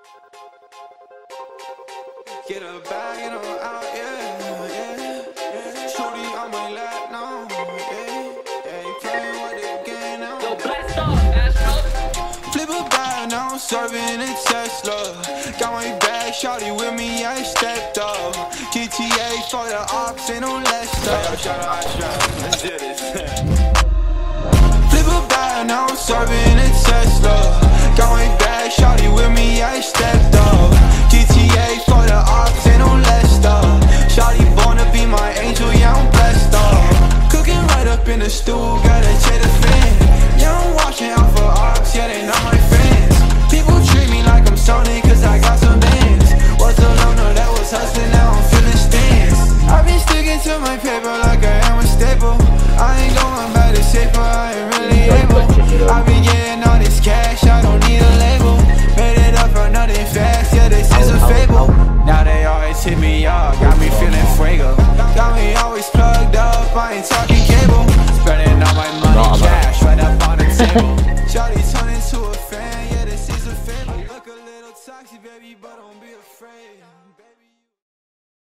Get a bag and I'm out, yeah. Shorty on my lap now, yeah. You playing with the game now. Yo, blast off, Astro. Flip a bag now, I'm serving a Tesla. Got my bag, shorty with me, I stepped up. GTA for the ops, ain't no less stuff. Shout out Astro, let's do this. Flip a bag now, I'm serving a Tesla. Got my bag, shorty with me, I stepped up. GTA for the ops, ain't no less stuff. Shawty born to be my angel, yeah, I'm blessed up. Cooking right up in the stool, gotta check the fan. Yeah, I'm watching out for ops, yeah, they not my fans. People treat me like I'm Sony, cause I got some bands. Was a loner that was hustling, now I'm feeling stands. I've been sticking to my paper like I am a staple. I ain't going back to safer, I ain't really able. I've been getting all this cash, I don't need a label. Made it up for nothing fast, yeah, this is a fable. Now they always hit me up, got me feeling fuego. Got me always plugged up, I ain't talking cable. Spending all my money cash right up on the table. Shawty turn into a fan, yeah, this is a fable. Look a little toxic, baby, but don't be afraid.